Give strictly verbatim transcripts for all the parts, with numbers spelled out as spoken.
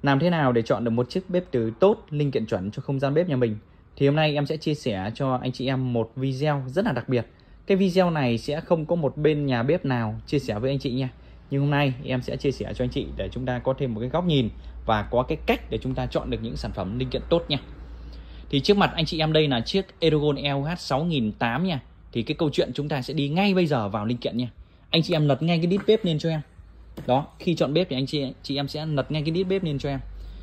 Làm thế nào để chọn được một chiếc bếp từ tốt, linh kiện chuẩn cho không gian bếp nhà mình? Thì hôm nay em sẽ chia sẻ cho anh chị em một video rất là đặc biệt. Cái video này sẽ không có một bên nhà bếp nào chia sẻ với anh chị nha. Nhưng hôm nay em sẽ chia sẻ cho anh chị để chúng ta có thêm một cái góc nhìn và có cái cách để chúng ta chọn được những sản phẩm linh kiện tốt nha. Thì trước mặt anh chị em đây là chiếc Erogon E O H sáu nghìn tám trăm nha. Thì cái câu chuyện chúng ta sẽ đi ngay bây giờ vào linh kiện nha. Anh chị em lật ngay cái đít bếp lên cho em. Đó, khi chọn bếp thì anh chị chị em sẽ lật ngay cái đít bếp lên cho em.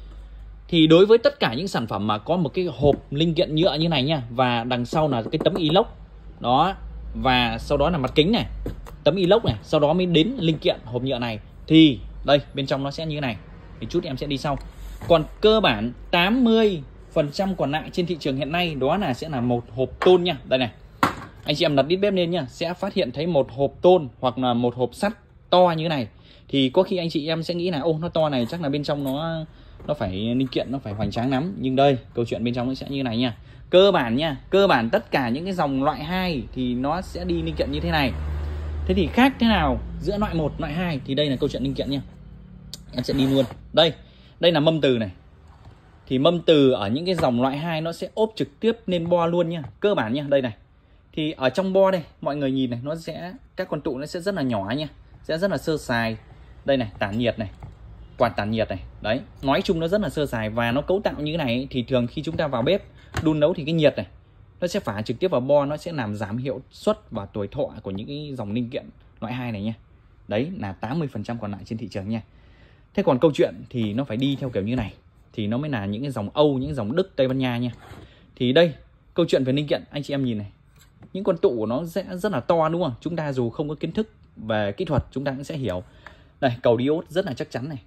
Thì đối với tất cả những sản phẩm mà có một cái hộp linh kiện nhựa như này nha, và đằng sau là cái tấm inox đó, và sau đó là mặt kính này, tấm inox này, sau đó mới đến linh kiện hộp nhựa này, thì đây bên trong nó sẽ như thế này. Thì chút em sẽ đi sau. Còn cơ bản tám mươi phần trăm còn lại trên thị trường hiện nay đó là sẽ là một hộp tôn nha. Đây này, anh chị em lật đít bếp lên nha, sẽ phát hiện thấy một hộp tôn hoặc là một hộp sắt to như thế này. Thì có khi anh chị em sẽ nghĩ là ô, nó to này chắc là bên trong nó nó phải linh kiện nó phải hoành tráng lắm. Nhưng đây, câu chuyện bên trong nó sẽ như này nha. Cơ bản nha, cơ bản tất cả những cái dòng loại hai thì nó sẽ đi linh kiện như thế này. Thế thì khác thế nào giữa loại một, loại hai? Thì đây là câu chuyện linh kiện nha. Em sẽ đi luôn. Đây, đây là mâm từ này. Thì mâm từ ở những cái dòng loại hai nó sẽ ốp trực tiếp lên bo luôn nha. Cơ bản nha, đây này. Thì ở trong bo đây, mọi người nhìn này, nó sẽ các con tụ nó sẽ rất là nhỏ nha, sẽ rất là sơ sài. Đây này, tản nhiệt này, quạt tản nhiệt này. Đấy, nói chung nó rất là sơ sài và nó cấu tạo như thế này thì thường khi chúng ta vào bếp đun nấu thì cái nhiệt này nó sẽ phả trực tiếp vào bo, nó sẽ làm giảm hiệu suất và tuổi thọ của những cái dòng linh kiện loại hai này nha. Đấy là tám mươi phần trăm còn lại trên thị trường nha. Thế còn câu chuyện thì nó phải đi theo kiểu như này thì nó mới là những cái dòng Âu, những dòng Đức, Tây Ban Nha nha. Thì đây, câu chuyện về linh kiện anh chị em nhìn này, những con tụ của nó sẽ rất là to đúng không? Chúng ta dù không có kiến thức về kỹ thuật chúng ta cũng sẽ hiểu. Đây, cầu diode rất là chắc chắn này,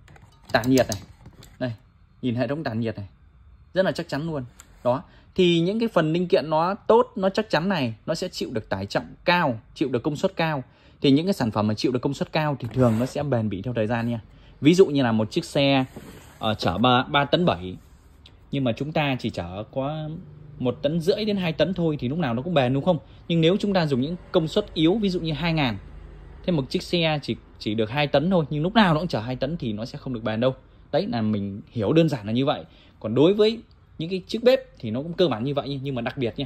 tản nhiệt này, đây nhìn hệ thống tản nhiệt này rất là chắc chắn luôn. Đó, thì những cái phần linh kiện nó tốt, nó chắc chắn này, nó sẽ chịu được tải trọng cao, chịu được công suất cao. Thì những cái sản phẩm mà chịu được công suất cao thì thường nó sẽ bền bỉ theo thời gian nha. Ví dụ như là một chiếc xe uh, chở ba tấn bảy, nhưng mà chúng ta chỉ chở có một tấn rưỡi đến hai tấn thôi thì lúc nào nó cũng bền đúng không? Nhưng nếu chúng ta dùng những công suất yếu, ví dụ như hai ngàn, thế một chiếc xe chỉ chỉ được hai tấn thôi, nhưng lúc nào nó cũng chở hai tấn thì nó sẽ không được bền đâu. Đấy là mình hiểu đơn giản là như vậy. Còn đối với những cái chiếc bếp thì nó cũng cơ bản như vậy, nhưng mà đặc biệt nha,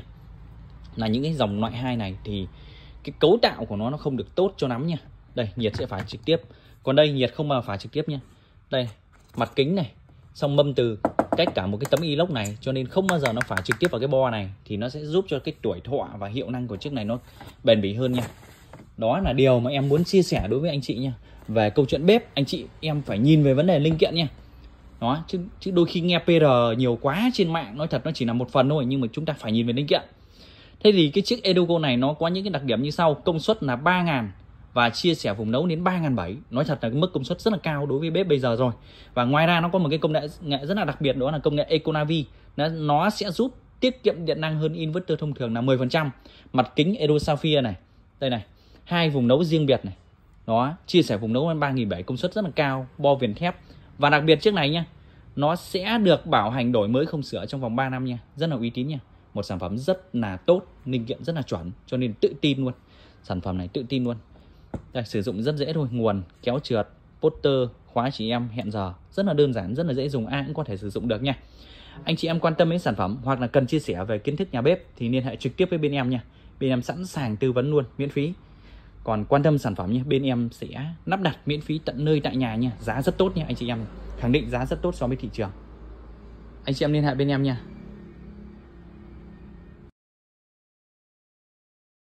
là những cái dòng loại hai này thì cái cấu tạo của nó nó không được tốt cho lắm nha. Đây, nhiệt sẽ phả trực tiếp. Còn đây nhiệt không mà phả trực tiếp nha. Đây, mặt kính này, xong mâm từ cách cả một cái tấm inox này, cho nên không bao giờ nó phả trực tiếp vào cái bo này, thì nó sẽ giúp cho cái tuổi thọ và hiệu năng của chiếc này nó bền bỉ hơn nha. Đó là điều mà em muốn chia sẻ đối với anh chị nha. Về câu chuyện bếp, anh chị em phải nhìn về vấn đề linh kiện nha. Đó, chứ, chứ đôi khi nghe pê rờ nhiều quá trên mạng, nói thật nó chỉ là một phần thôi, nhưng mà chúng ta phải nhìn về linh kiện. Thế thì cái chiếc Erogon này nó có những cái đặc điểm như sau. Công suất là ba ngàn và chia sẻ vùng nấu đến ba nghìn bảy trăm. Nói thật là cái mức công suất rất là cao đối với bếp bây giờ rồi. Và ngoài ra nó có một cái công nghệ, nghệ rất là đặc biệt, đó là công nghệ Econavi. Nó, nó sẽ giúp tiết kiệm điện năng hơn inverter thông thường là mười phần trăm. Mặt kính Edo Sapphire này, đây này, hai vùng nấu riêng biệt này. Đó, chia sẻ vùng nấu đến ba nghìn bảy trăm, công suất rất là cao, bo viền thép. Và đặc biệt chiếc này nha, nó sẽ được bảo hành đổi mới không sửa trong vòng ba năm nha. Rất là uy tín nha. Một sản phẩm rất là tốt, linh kiện rất là chuẩn, cho nên tự tin luôn. Sản phẩm này tự tin luôn. Đây, sử dụng rất dễ thôi, nguồn, kéo trượt, poster, khóa chị em, hẹn giờ, rất là đơn giản, rất là dễ dùng, ai cũng có thể sử dụng được nha. Anh chị em quan tâm đến sản phẩm hoặc là cần chia sẻ về kiến thức nhà bếp thì liên hệ trực tiếp với bên em nha. Bên em sẵn sàng tư vấn luôn, miễn phí. Còn quan tâm sản phẩm nha, bên em sẽ lắp đặt miễn phí tận nơi tại nhà nha. Giá rất tốt nha anh chị em, khẳng định giá rất tốt so với thị trường. Anh chị em liên hệ bên em nha.